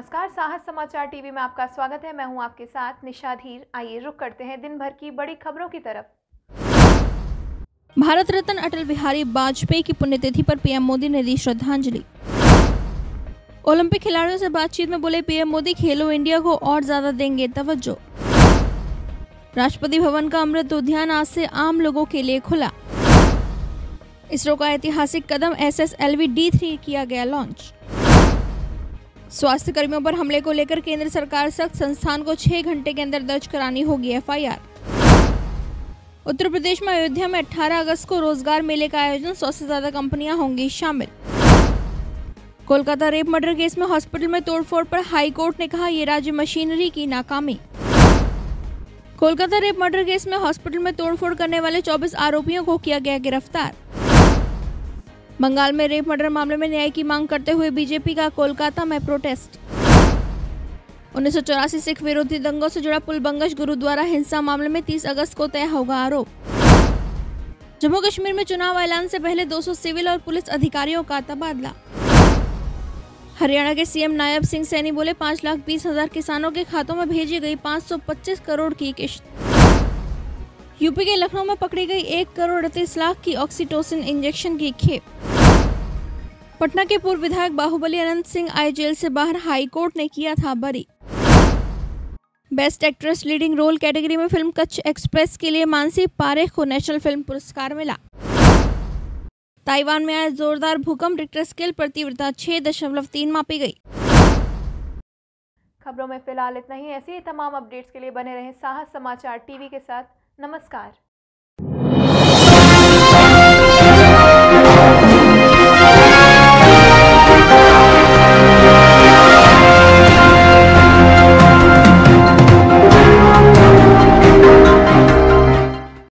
नमस्कार, साहस समाचार टीवी में आपका स्वागत है। मैं हूं आपके साथ निशा धीर। आइए रुक करते हैं दिन भर की बड़ी खबरों की तरफ। भारत रत्न अटल बिहारी वाजपेयी की पुण्यतिथि पर पीएम मोदी ने दी श्रद्धांजलि। ओलंपिक खिलाड़ियों से बातचीत में बोले पीएम मोदी, खेलो इंडिया को और ज्यादा देंगे तवज्जो। राष्ट्रपति भवन का अमृत उद्यान आज से आम लोगों के लिए खुला। इसरो का ऐतिहासिक कदम SSLV D3 किया गया लॉन्च। स्वास्थ्य कर्मियों पर हमले को लेकर केंद्र सरकार सख्त, संस्थान को 6 घंटे के अंदर दर्ज करानी होगी FIR। उत्तर प्रदेश में अयोध्या में 18 अगस्त को रोजगार मेले का आयोजन, 100 से ज्यादा कंपनियां होंगी शामिल। कोलकाता रेप मर्डर केस में हॉस्पिटल में तोड़फोड़ पर हाई कोर्ट ने कहा, ये राज्य मशीनरी की नाकामी। कोलकाता रेप मर्डर केस में हॉस्पिटल में तोड़फोड़ करने वाले 24 आरोपियों को किया गया गिरफ्तार। बंगाल में रेप मर्डर मामले में न्याय की मांग करते हुए बीजेपी का कोलकाता में प्रोटेस्ट। 1984 सिख विरोधी दंगों से जुड़ा पुल बंगश गुरुद्वारा हिंसा मामले में 30 अगस्त को तय होगा आरोप। जम्मू कश्मीर में चुनाव ऐलान से पहले 200 सिविल और पुलिस अधिकारियों का तबादला। हरियाणा के सीएम नायब सिंह सैनी बोले 5,20,000 किसानों के खातों में भेजी गई 525 करोड़ की किश्त। यूपी के लखनऊ में पकड़ी गई 1 करोड़ 38 लाख की ऑक्सीटोसिन इंजेक्शन की खेप। पटना के पूर्व विधायक बाहुबली अनंत सिंह आए जेल से बाहर, हाई कोर्ट ने किया था बरी। Best actress leading role category में फिल्म कच्छ एक्सप्रेस के लिए मानसी पारेख को नेशनल फिल्म पुरस्कार मिला। ताइवान में आज जोरदार भूकंप, रिक्टर स्केल पर तीव्रता 6.3 मापी गई। खबरों में फिलहाल इतना ही। ऐसी ही तमाम अपडेट्स के लिए बने रहें साहस समाचार टीवी के साथ। नमस्कार।